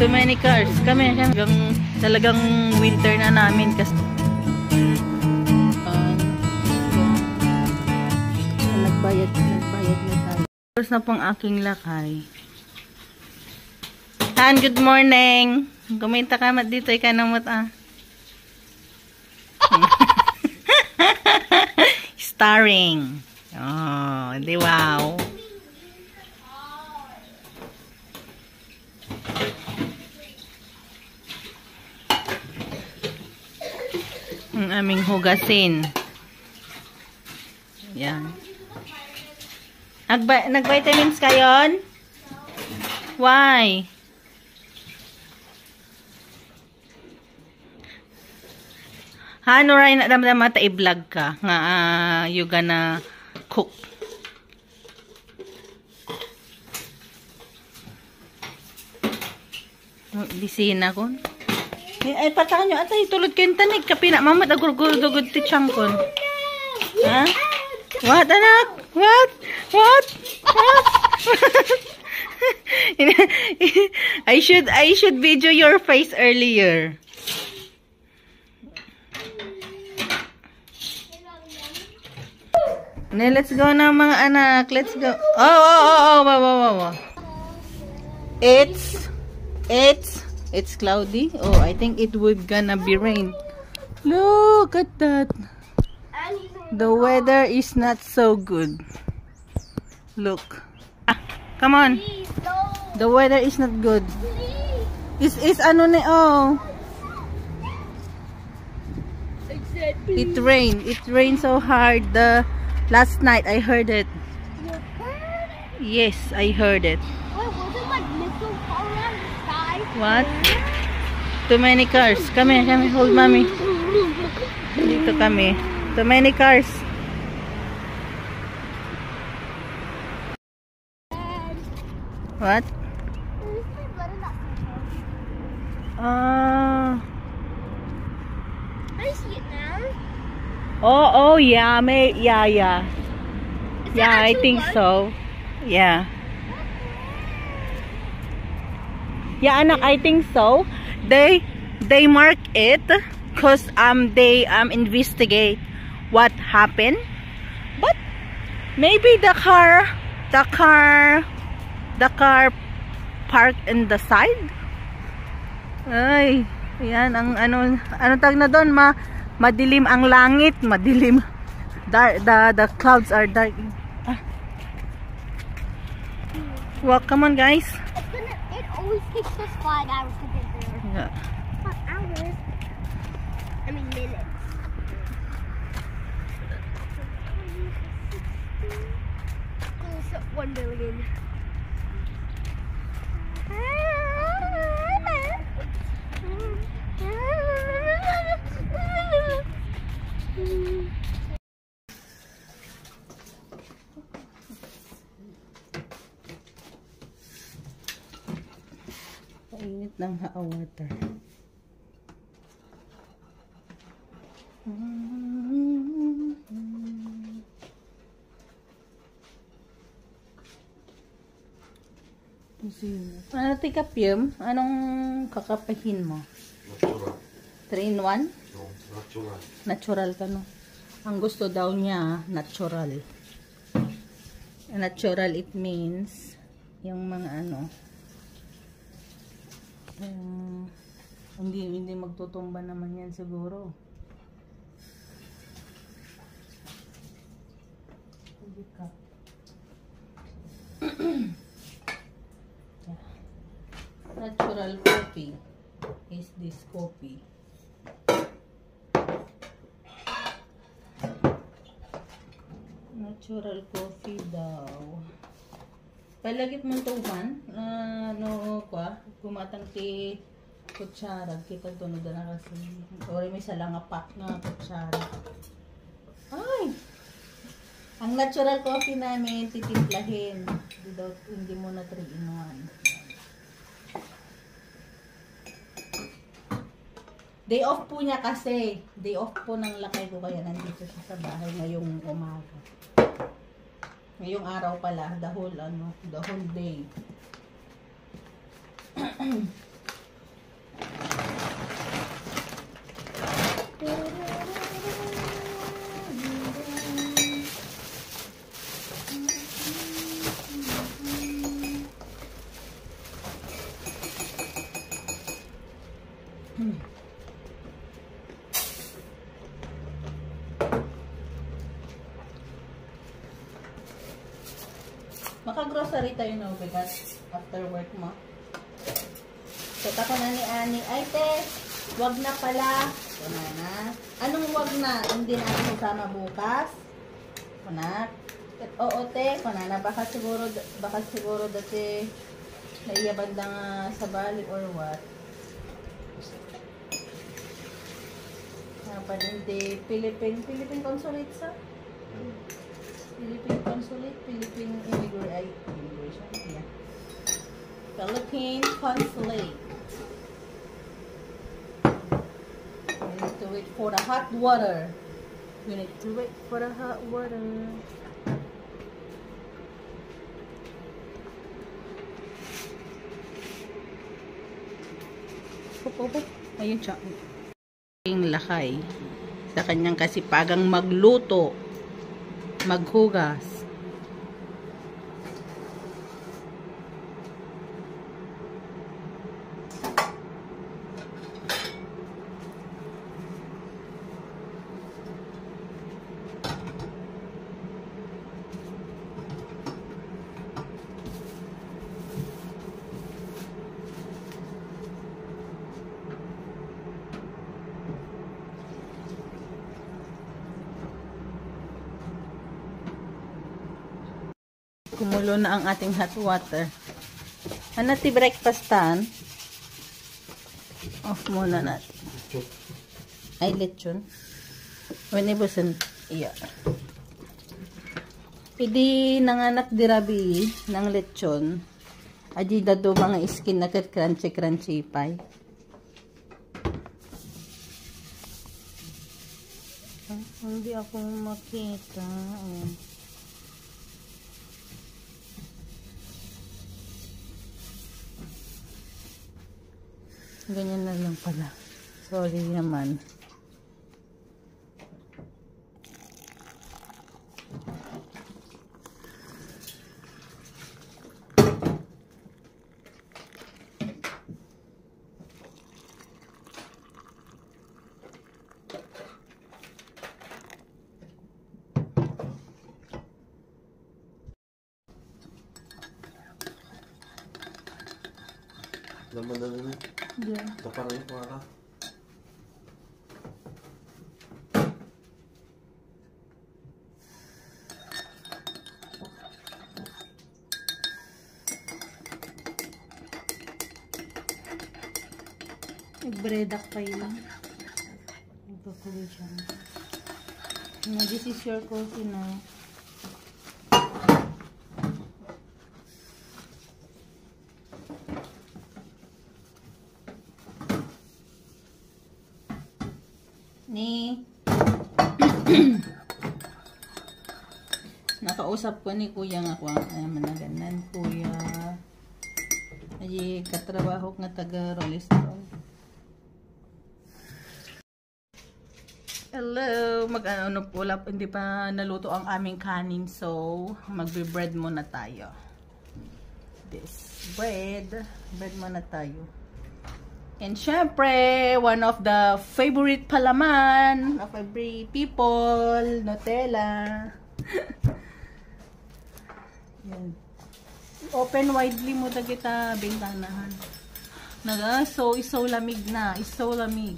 Too many cars. Kami talagang winter na namin kasi nagbayad na tayo. Tapos na pong aking lakay. Han, good morning. Kumita ka mat dito, ikaw na mat Starring. Oh, di wow. Ang aming hugasin. Yan. Nag-vitamins kayon? Why? Ano rin na damdama ta i-vlog ka nga you gonna cook. Bisina kon. Ay patakan nyo atay tulad kayong tanig kapi na mamat agurugod ti changkon. Ha? What anak? What? I should video your face earlier. Let's go na mga anak. Let's go. Wow. It's cloudy. Oh, I think it would gonna be rain. Look at that. The weather is not so good. Look. Come on. The weather is not good. Is ano na oh. It rained so hard. Last night I heard it. You heard it? Yes, I heard it. Wait, was it like missiles all around the sky? What? Too many cars. Come here, hold mommy. Dito kami. Too many cars. What? I see it now. Oh yeah, yeah. Yeah, I think so. Yeah. Yeah, anak, I think so. They mark it because they investigate what happened. But maybe the car parked in the side. Ay, yan ang ano tag na doon, madilim ang langit, madilim. The clouds are dark. Well, come on guys. It always takes us 5 hours to get there. Yeah. 5 hours? I mean minutes. So 1 billion. Painit ng water. Ano tikapyem? Anong kakapahin mo? Natural. 3 in 1? No, natural. Natural ka no? Ang gusto daw niya, natural. Natural, it means yung mga ano, hindi magtutumba naman yan siguro. Natural coffee is this coffee. Natural coffee daw. Palagit mo tuman, no kwa, kumatang ti kutsara, kita tunod na kasi. Or may salang pack na kutsara. Ay! Ang natural coffee namin, titimplahin. Hindi mo na 3 in 1. Day off po niya kasi. Day off po ng lakay ko kaya nandito siya sa bahay ngayong umaga. Ngayong araw pala, the whole day. Maka-grocery tayo no, because after work mo. Set ako na ni Ani. Ay, te, wag na pala. Kuna na. Anong wag na? Hindi na ako kasama bukas. Kuna. Oo, te. Kuna na. Baka siguro dati naiyaban lang sa bali or what. Napan hindi. Philippine consulate sa? Philippine consulate. Philippine immigration. Yeah. Philippine consulate. We need to wait for the hot water. We need to wait for the hot water. Ayun siya. Yung lakay sa kanyang kasipagang magluto, maghugas. Kumulo na ang ating hot water. Ano ti breakfastan? Off muna natin. Ay, lechon. Wenibusan. Iya. Pidi nanganak dirabi ng lechon. Adi dado mga skin na crunchy pie. Hindi ako makita. Ayan. Ganyan na lang pala. Sorry naman. Naman na rin. Yeah. Dapat rin po ata. Nag-bredak pa yun. Nagpapuloy siya. This is your coffee now. Ni nakausap ko ni kuya nga ko ay managanan kuya ay katrabaho nga taga Rolestro. Hello, mag-ano pula, hindi pa naluto ang aming kanin, so magbe-bread muna tayo. This bread muna tayo. And syempre, one of the favorite palaman of every people, Nutella. Yan. Open widely mo na kita bintanahan. Naga, so iso lamig na, iso lamig.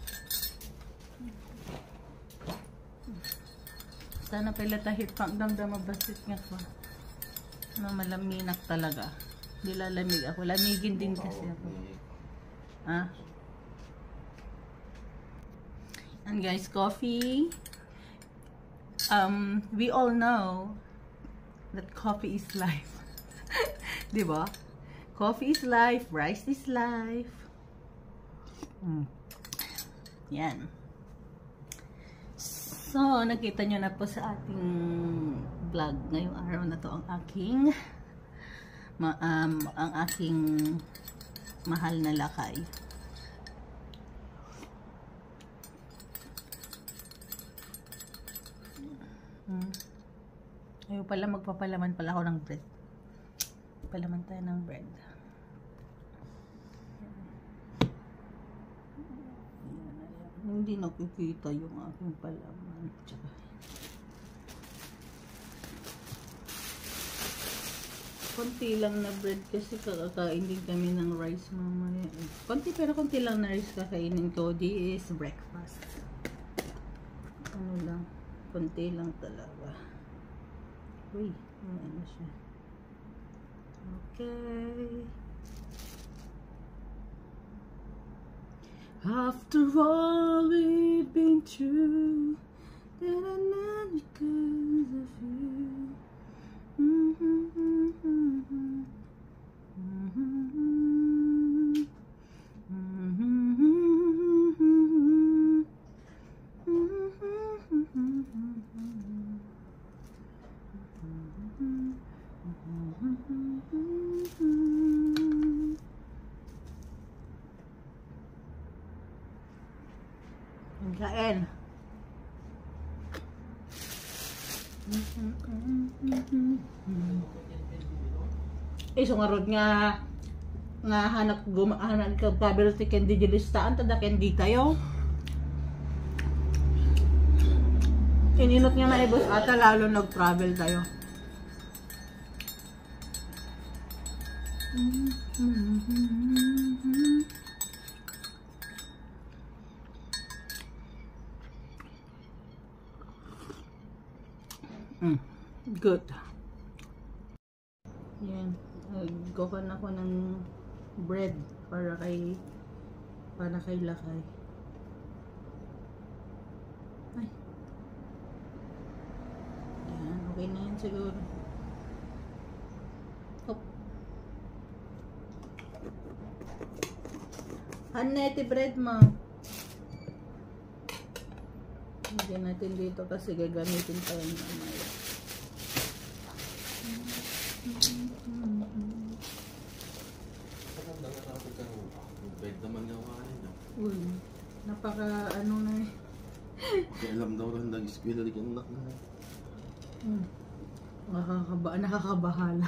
Sana pala tahit pang damdam mabasit nga ko. Na malaminak talaga. Di lalamig ako, lamigin din kasi ako. And guys, coffee. We all know that coffee is life. Diba? Coffee is life, rice is life. Yan. So, nakita nyo na po sa ating vlog ngayong araw na to ang aking mahal na lakay. Ayaw pala, magpapalaman pala ako ng bread. Palaman tayo ng bread. Hindi nakikita yung aking palaman. Tsaka konti lang na bread kasi kakain din kami ng rice mamaya. Konti pero konti lang na rice kakainin ko. This is breakfast. Ano lang, konti lang talaga. Uy, ano siya. Okay. After all we've been through, that I know because of you. Kain. Sungarod nga hanap gumahanap ka travel ti kendi dilistaan tada kendi tayo. Ininot nga na ibos ata lalo nag-travel tayo. Good. Yan. Gawan ako ng bread para kay Lakay. Ay. Yan. Okay na yan siguro. Hop. Hanete bread mo. Lagyan natin dito kasi gagamitin pa yung mamaya. Bed naman nga kain niya. Uy, napaka ano na eh. Kaya alam daw rin nag-eskwela rin yung anak na. Nakakabahala.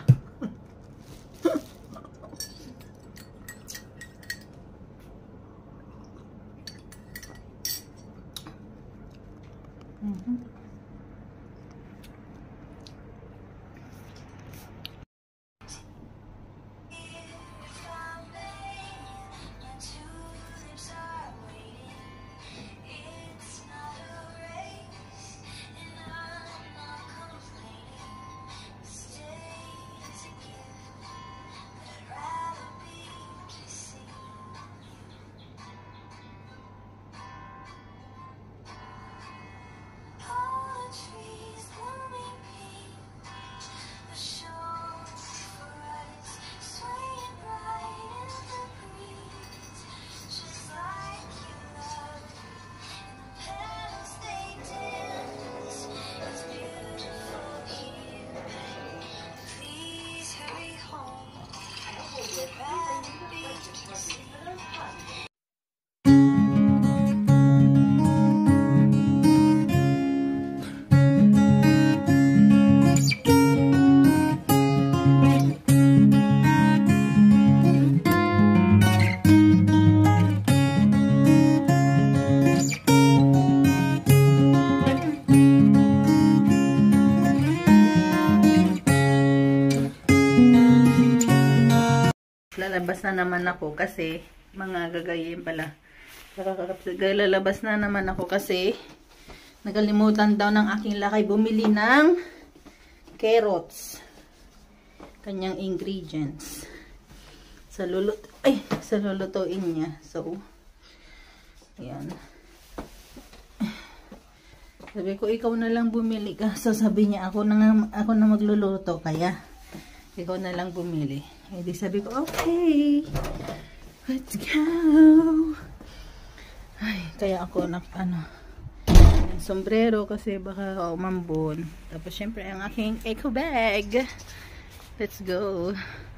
Lalabas na naman ako kasi mga gagayin pala. Lalabas na naman ako kasi nagalimutan daw ng aking Lakay bumili ng carrots. Kanyang ingredients. Sa lulutuin niya. So, ayan. Sabi ko, ikaw na lang bumili ka. So, sabi niya, ako na magluluto. Kaya, ikaw na lang bumili. Eh, di sabi ko, okay. Let's go. Ay, kaya ako sombrero kasi baka umambon. Tapos, syempre, ang aking eco bag. Let's go.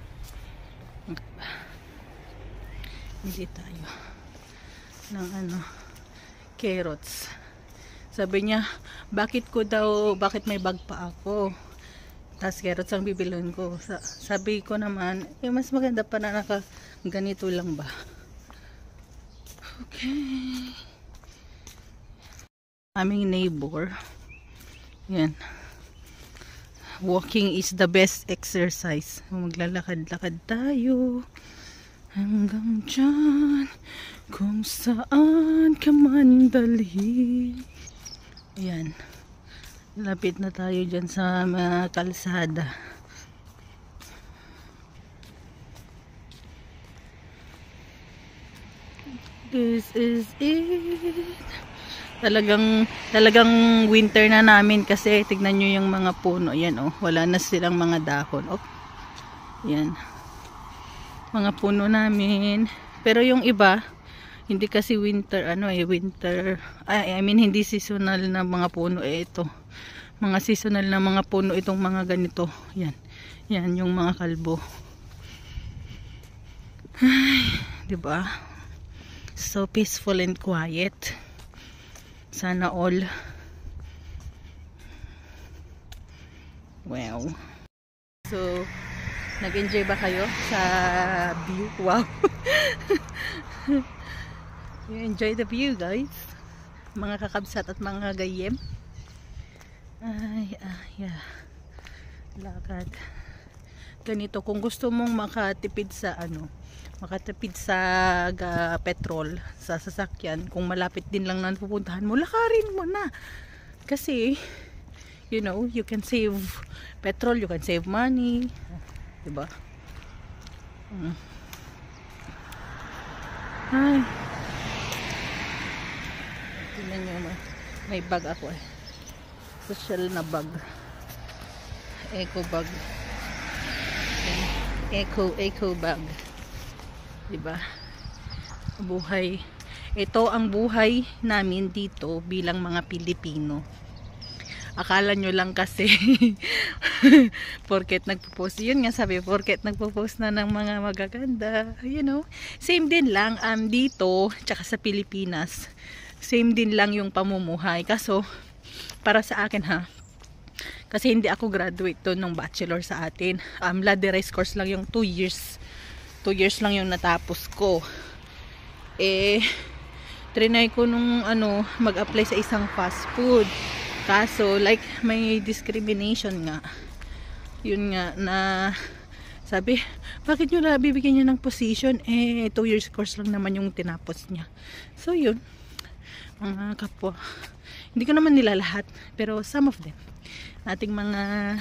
Hindi tayo ng carrots. Sabi niya, bakit may bag pa ako? Tapos carrots ang bibilon ko. Sabi ko naman, mas maganda pa na ganito lang ba? Okay. Aming neighbor. Yan. walking is the best exercise. Maglalakad-lakad tayo hanggang dyan, kung saan ka man dalhin. Ayan, lapit na tayo dyan sa mga kalsada. This is it. Talagang winter na namin kasi tignan nyo yung mga puno. Yan oh, wala na silang mga dahon. Oh. Yan. Mga puno namin. Pero yung iba, hindi kasi winter, winter. I mean hindi seasonal na mga puno ito. Mga seasonal na mga puno itong mga ganito. Yan. Yan yung mga kalbo. Ay, 'di ba? So peaceful and quiet. Sana all. Wow. So, nag-enjoy ba kayo sa view? Wow. You enjoy the view, guys? Mga kakabsat at mga gayem. Ay, yeah. Lakad. Ganito, kung gusto mong makatipid sa petrol sa sasakyan, kung malapit din lang na pupuntahan mo, lakarin mo na. Kasi, you know, you can save petrol, you can save money. Diba? Ay. Tingnan nyo, may bag ako eh. Social na bag. Eco bag. Eco bag. Diba? Buhay. Ito ang buhay namin dito bilang mga Pilipino. Akala nyo lang kasi porket nagpo-post, yun nga sabi, porket nagpo-post na ng mga magaganda, you know, same din lang dito, tsaka sa Pilipinas, same din lang yung pamumuhay. Kaso para sa akin kasi hindi ako graduate to ng bachelor sa atin, ladderized course lang yung 2 years. 2 years lang yung natapos ko. Trinay ko nung mag-apply sa isang fast food. Kaso like may discrimination nga. Yun nga na sabi, bakit nyo na bibigyan niya ng position? 2 years course lang naman yung tinapos niya. So yun, mga kapwa. Hindi ko naman nila lahat, pero some of them. Ating mga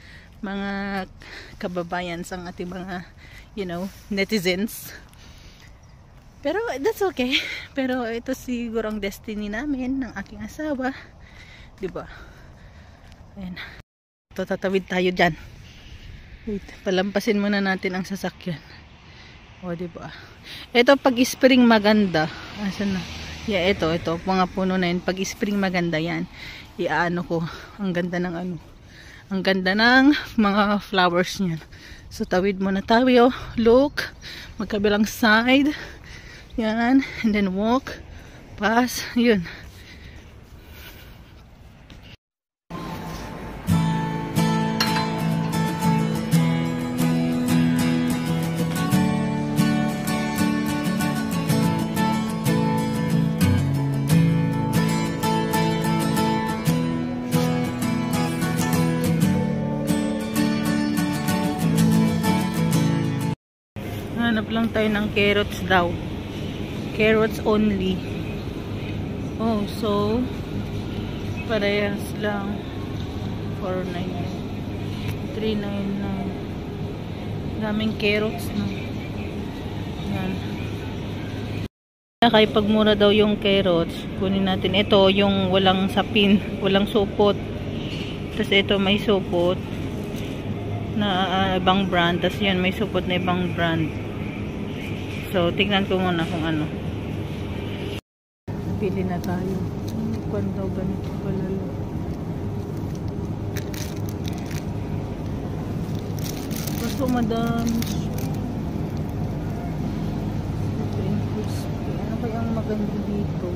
kababayan, sang ating mga netizens. Pero that's okay. Pero ito siguro ang destiny namin ng aking asawa. 'Di ba? Ayan. Ito, tatawid tayo diyan. Wait, palampasin muna natin ang sasakyan. O, 'di ba? Ito pag spring maganda. Asan na? Yeah, ito mga puno na 'yan. Pag spring maganda 'yan. Iaano ko, ang ganda ng ang ganda ng mga flowers niyan. So tawid muna tayo, look, magkabilang side, yan, and then walk, pass, yun. Hanap lang tayo ng carrots daw. Carrots only. Oh, so parehas lang. 499. 399. Daming carrots na. Yan. Kaya pagmura daw yung carrots, kunin natin. Ito yung walang sapin, walang supot. Tapos ito may supot na ibang brand. Tapos yan may supot na ibang brand. So, tingnan ko muna kung ano. Pili na tayo. Kung daw ganito kalalo. Gusto madami. Ano kaya ang maganda dito?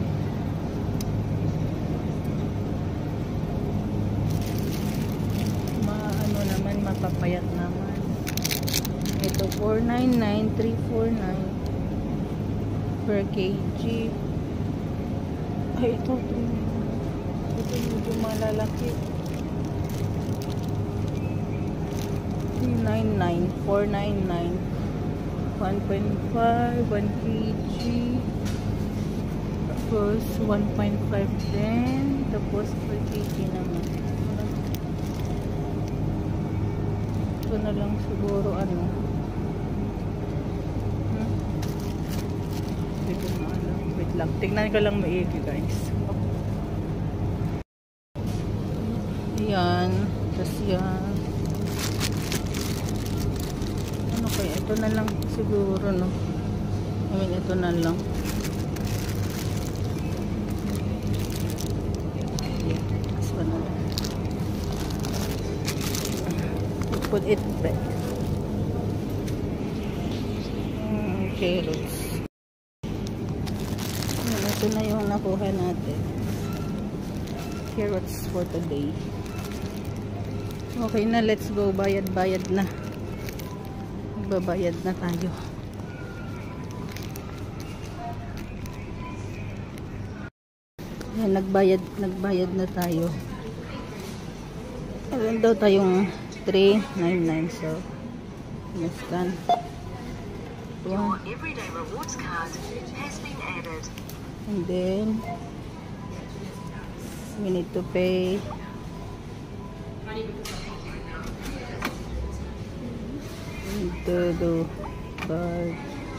Maano naman, mapapayat naman. Ito 499, 349 per kg. Ay, ito medyo malalaki. 299, 499, 1.5, 1 kg, tapos 1.5 din, tapos 4 kg naman. Ito na lang siguro ano. Hindi ko na alam. Wait lang, tignan ko lang maigi guys. Yan, tapos yan. Ano kaya? Ito na lang siguro, no? I mean, ito na lang. This one na lang. Put it back. Carrots. Yan, ito na yung nakuha natin. Carrots for today. Okay na, let's go. Bayad-bayad na. Magbabayad na tayo. Yan, nagbayad na tayo. Meron daw tayong 399. So, scan. Your everyday rewards card has been added. And then, we need to pay. To do card.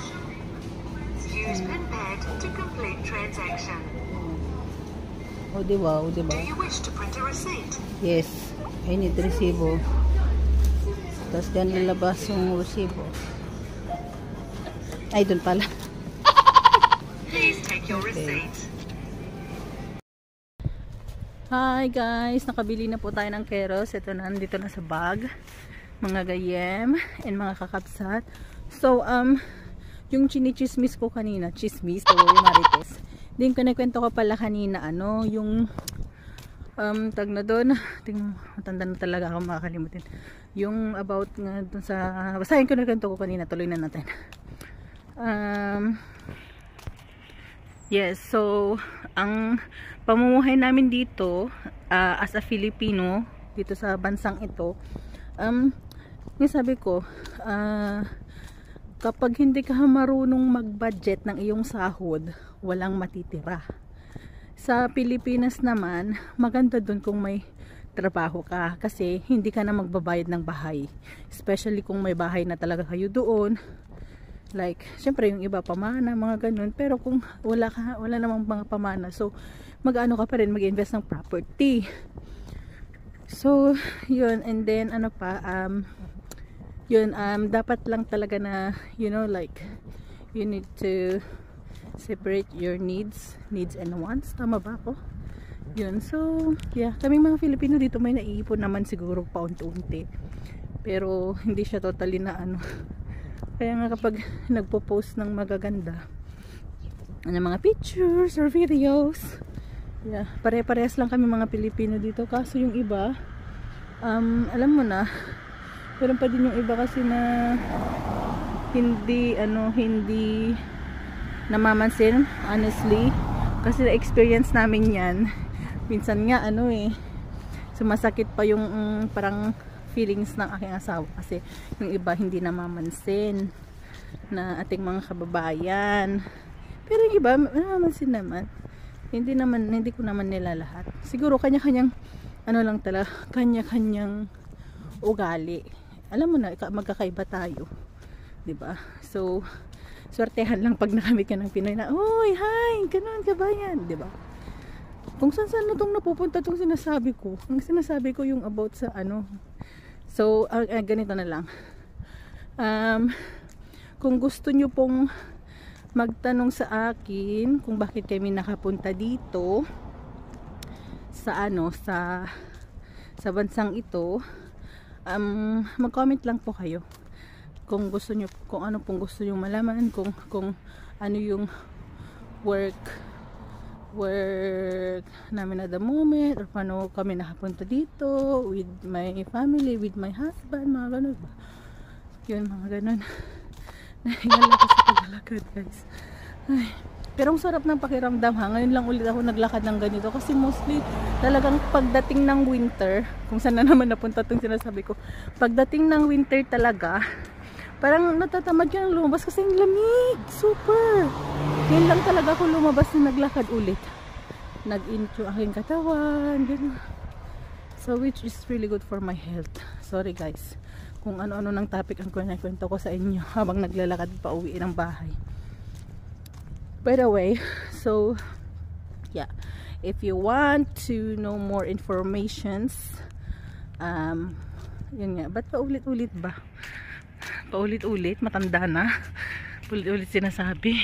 Use PIN pad to complete transaction. O diba, o diba? Do you wish to print a receipt? Yes, I need resibo. Tapos dyan lalabas yung resibo. Ay, dun pala. Please take your receipt. Hi guys, nakabili na po tayo ng keros. Ito na, nandito na sa bag. Mga gayem and mga kakapsat. So, yung chinichismis ko kanina, chismis, yung marites. Din ko nakwento ko pala kanina, ano, yung tag na doon, matanda na talaga ako makakalimutin. Yung about nga dun sa, basahin ko nakwento ko kanina, tuloy na natin. Yes, so, ang pamumuhay namin dito, as a Filipino, dito sa bansang ito, yung sabi ko, kapag hindi ka marunong mag-budget ng iyong sahod, walang matitira. Sa Pilipinas naman, maganda dun kung may trabaho ka, kasi hindi ka na magbabayad ng bahay. Especially kung may bahay na talaga kayo doon. Like, syempre yung iba pamana, mga ganun. Pero kung wala namang mga pamana, so mag-ano ka pa rin, mag-invest ng property. So, yun. And then, ano pa, yun, dapat lang talaga na, you know, like, you need to separate your needs and wants. Tama ba ako? Yun. So, yeah, kaming mga Filipino dito may naiipon naman siguro paunti-unti. Pero, hindi siya totally na ano. Kaya nga kapag nagpo-post ng magaganda, ng mga pictures or videos, yeah, pare-parehas lang kami mga Pilipino dito. Kaso yung iba, alam mo na, pero pa din yung iba kasi na hindi namamansin, honestly. Kasi na-experience namin yan. Minsan nga, sumasakit pa yung parang feelings ng aking asawa. Kasi yung iba hindi namamansin na ating mga kababayan. Pero yung iba, namamansin naman. Hindi ko naman nila lahat. Siguro kanya-kanyang, lang talaga, kanya-kanyang ugali. Alam mo na, magkakaiba tayo, 'di ba? So, swertehan lang pag nakamit ka ng Pinoy na, "Oy, hi, ganun kabayan," 'di ba? Kung saan na tong napupunta tong sinasabi ko. Ang sinasabi ko yung about sa ano. So, ganito na lang. Kung gusto nyo pong magtanong sa akin kung bakit kami nakapunta dito sa sa bansang ito, mag-comment lang po kayo kung gusto nyo, kung ano pong gusto nyo malaman, kung ano yung work namin at the moment, or paano kami nakapunta dito with my family, with my husband, mga ganun ba yun, mga ganun. Nahingal ako sa paglalakad guys. Ay, Pero ang sarap ng pakiramdam ha. Ngayon lang ulit ako naglakad ng ganito. Kasi mostly talagang pagdating ng winter, kung saan na naman napunta itong sinasabi ko. Pagdating ng winter talaga, parang natatamad ka ng lumabas kasi ang lamig. Super! Ngayon lang talaga ako lumabas na naglakad ulit. Nag-init yung aking katawan. Ganun. So which is really good for my health. Sorry guys. Kung ano-ano ng topic ang kwento ko sa inyo habang naglalakad pa uwi ng bahay. By the way, so yeah, if you want to know more informations, yun nga, ba't paulit-ulit ba? Paulit-ulit, matanda na. Paulit-ulit sinasabi.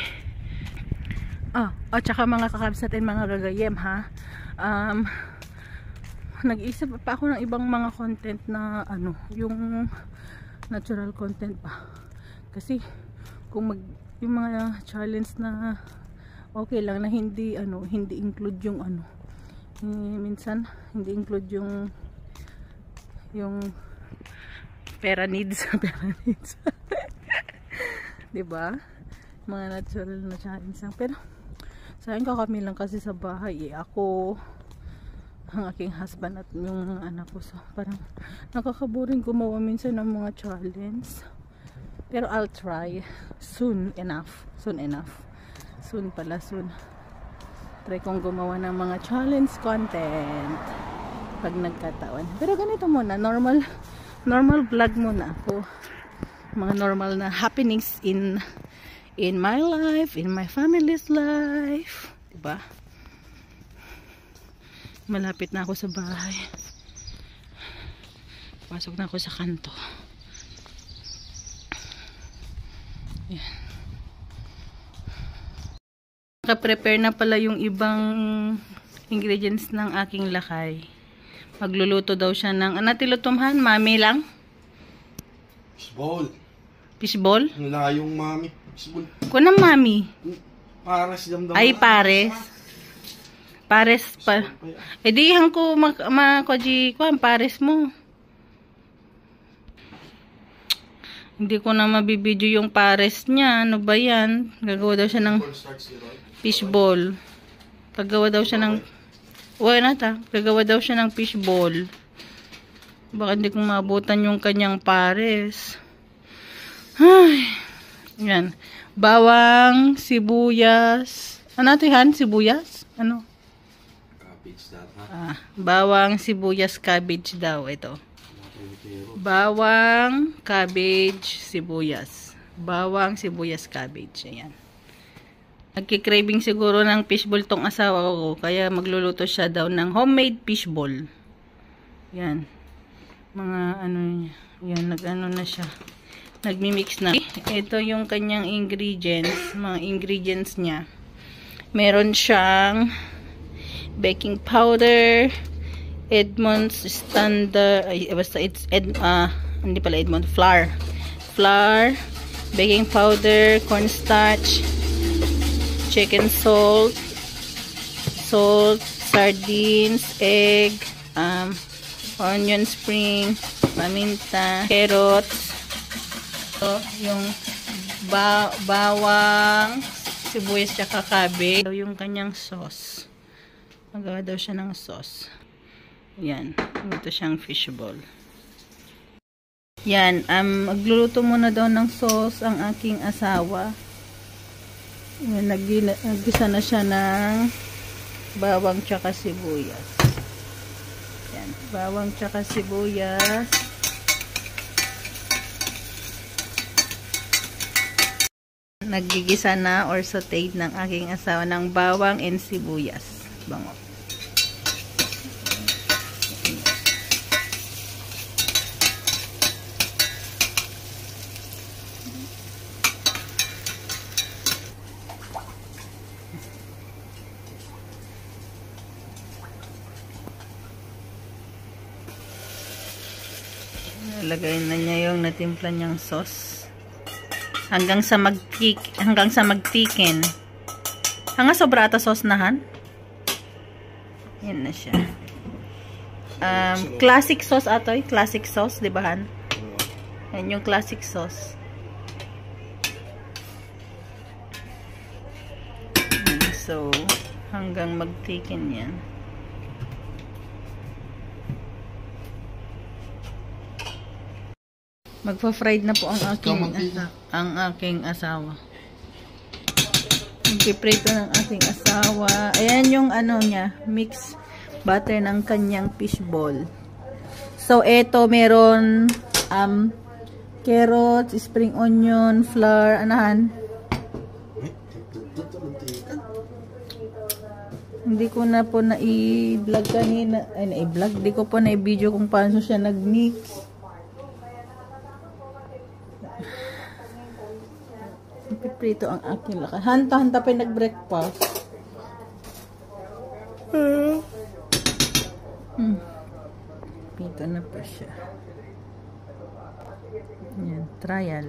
Tsaka mga kakabs natin, mga gagayem ha. Nag-iisip pa ako ng ibang mga content na yung natural content pa. Kasi kung yung mga challenge na okay lang na hindi include yung minsan hindi include yung pera needs. Diba? Mga natural na challenge lang. Pero sa akin kami lang kasi sa bahay ako, ang aking husband at yung anak ko, so parang nakakaboring gumawa minsan ng mga challenge. Pero I'll try soon enough. Soon. Try kong gumawa ng mga challenge content pag nagkataon. Pero ganito muna, normal vlog muna ako. Mga normal na happenings in my life, in my family's life. Diba? Malapit na ako sa bahay. Pasok na ako sa kanto. Yan. Naka-prepare na pala yung ibang ingredients ng aking lakay. Magluluto daw siya ng tilutumhan, mami lang? Fishball. Fishball? Ang layong mami. Fishball. Kunang mami? Pares damdam. Ay, pares. Pares pa. E di hang ko pares mo. Hindi ko na mabibidyo yung pares niya. Ano ba yan? Gagawa daw siya ng fishball. Gagawa daw siya ng gagawa daw siya ng fishball. Baka hindi ko maabutan yung kanyang pares. Ay. Yan. Bawang, sibuyas. Ano ito yan? Sibuyas? Ano? Cabbage daw. Bawang, sibuyas, cabbage daw. Ito. Bawang, cabbage, sibuyas. Bawang, sibuyas, cabbage. Ayan. Nagki-craving siguro ng fishball tong asawa ko. Kaya magluluto siya daw ng homemade fishball. Yan. Mga yan, nag-ano na siya. Nagmi-mix na. Ito yung kanyang ingredients. Mga ingredients niya. Meron siyang baking powder, Edmonds standard, basta it's hindi pala Edmond, flour, baking powder, cornstarch, chicken salt, sardines, egg, onion spring, paminta, carrots, yung bawang, sibuyas, tsaka cabbage. Yung kanyang sauce. Magawa daw siya ng sauce. Yan. Ito siyang fishball. Yan. Magluluto muna daw ng sauce ang aking asawa. Yan. Naggisa na siya ng bawang tsaka sibuyas. Yan. Bawang tsaka sibuyas. Naggigisa na or sauteed ng aking asawa ng bawang and sibuyas. Bango. Nalagay na niya yung natimpla niyang sauce. Hanggang sa magtikin. Hanggang sobra ata sauce nahan. Yan na siya. Classic sauce atoy. Classic sauce, di ba han? Yan yung classic sauce. So, hanggang mag-thicken yan. Magpa-fried na po ang aking asawa. Magpiprito ng aking asawa. Ayan yung ano niya, mix butter ng kanyang fishball. So, eto meron carrots, spring onion, flour, anahan. Hindi ko na po na-i-vlog kanina. Ay, na-i-vlog. Hindi ko po na-i-video kung paano siya nag-mix. Piprito ang aking lakay. Hanta-hanta pa yung nag-breakfast. Pito na pa siya. Yan, trial.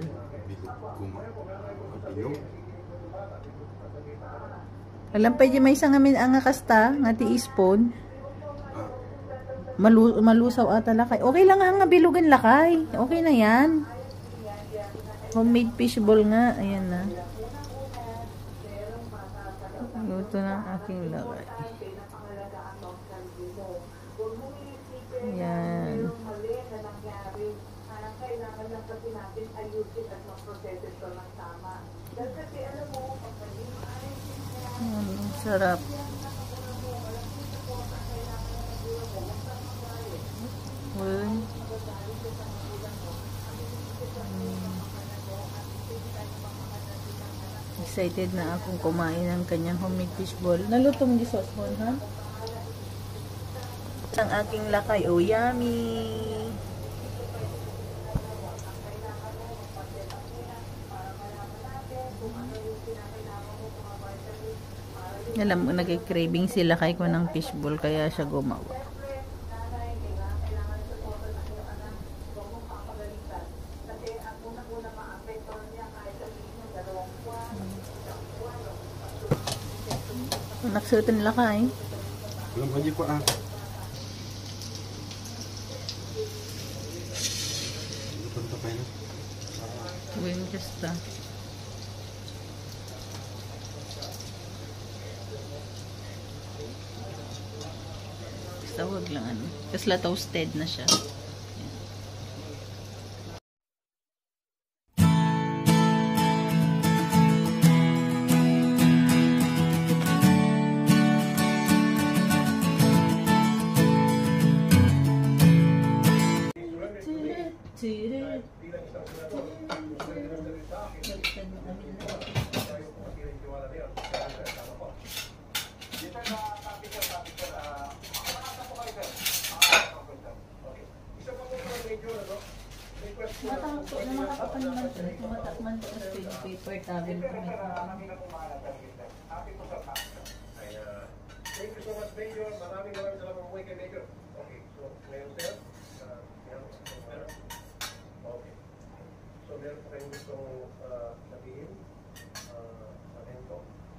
Alam pa di may isang amin ang kasta nga tiispon. Malusaw ata lakay. Okay lang nga bilugan lakay. Okay na yan. Homemade fishball nga. Ayan na. Luto ng aking lakay. Ayan. Sarap. Excited na akong kumain ng kanyang homemade fishball. Nalutong di sauce mo, ha? Ang aking lakay. Oh, yummy! Alam mo, nag-craving sila kay ko ng fishball, kaya siya gumawa. Naksutan nila ka eh. Alam ko pa ah. Punta pa yun. Wing just basta wag lang ano. Kasla toasted na siya. Matakot na makakapanman ito. Tumatakman ko sa paper towel ko. Thank you so much, Major. Maraming salamat po kay Major. Okay, so ngayon sir, okay. So meron po kayong gustong sabihin sa ento.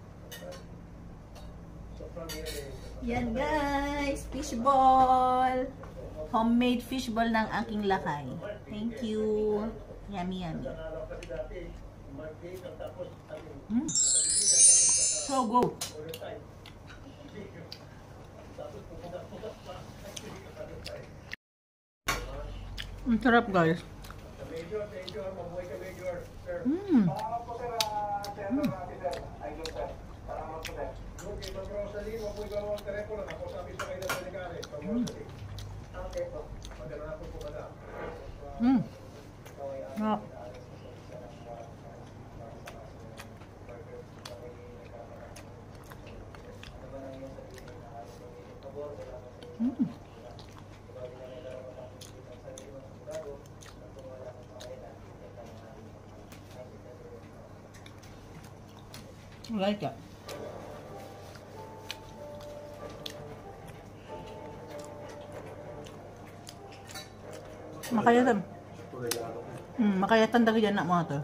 So from here, yan guys, fishball. Homemade fishball ng aking lakay. Thank you. Yummy, yummy. So good. Ang sarap guys. Sarap. I like it. Makayatan. Makayatan dagi dyan na mga to.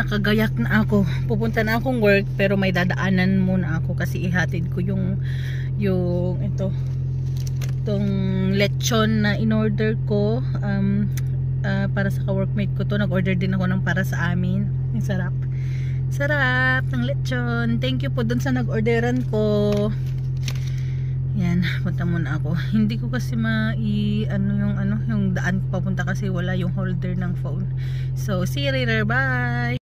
nakagayak na ako. Pupunta na akong work pero may dadaanan muna ako kasi ihatid ko yung itong lechon na in-order ko para sa ka-workmate ko to. Nag-order din ako ng para sa amin. Ang sarap. Sarap ng lechon. Thank you po dun sa nag-orderan ko. Yan, punta muna ako. Hindi ko kasi yung daan papunta kasi wala yung holder ng phone. So, see you later. Bye!